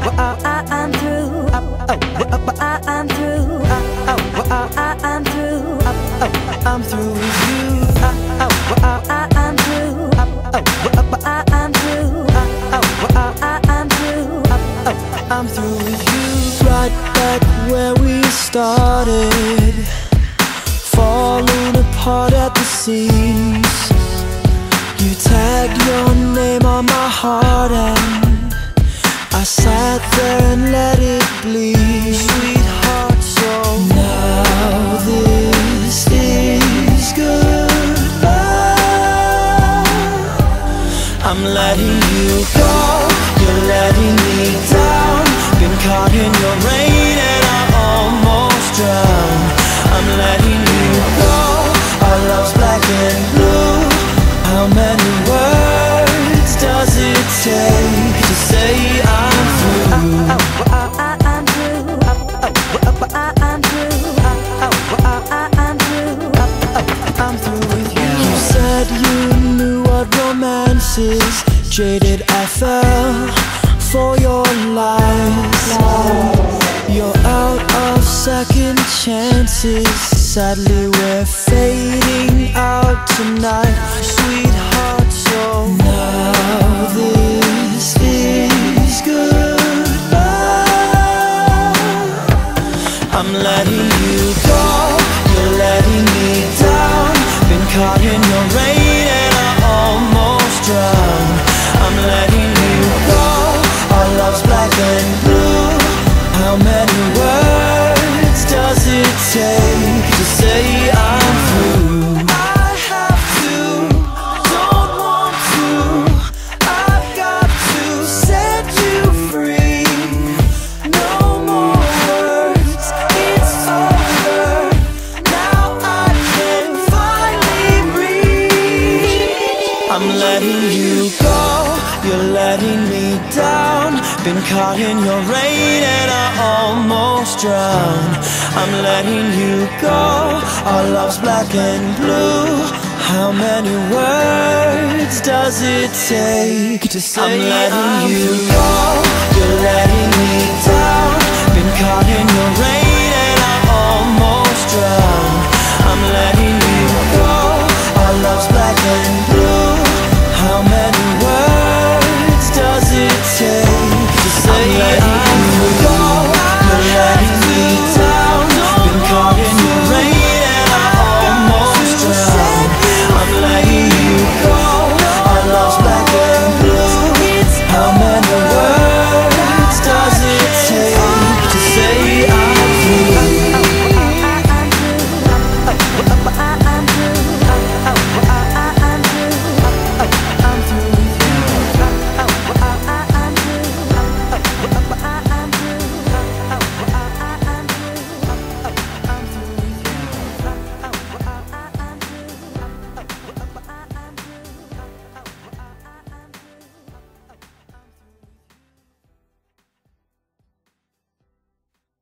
I'm through. I'm through. I'm through. I'm through with you. I'm through. I'm through. I'm through with you. Right back where we started, falling apart at the seams. You tagged your name on my heart and I sat there and let it bleed. Sweetheart, so now this is goodbye. I'm letting you go, you're letting me down. Been caught in your rain and I almost drowned. I'm letting you go, our love's black and blue. How many words does it take to say I'm through? I'm through. I'm through. I'm through with you. You said you knew what romance is. Jaded, I fell for your lies. You're out of second chances. Sadly, we're fading out tonight. Sweetheart, so now this is goodbye. I'm letting you go, you're letting me down. Been caught in your rain and I almost drowned. I'm letting you go, our love's black and blue. How many words does it take to say I'm through? I have to, don't want to. I've got to set you free. No more words, it's over. Now I can finally breathe. I'm letting you go, you're letting me down. Been caught in your rain and I almost drowned. I'm letting you go, our love's black and blue. How many words does it take to say I'm letting you go?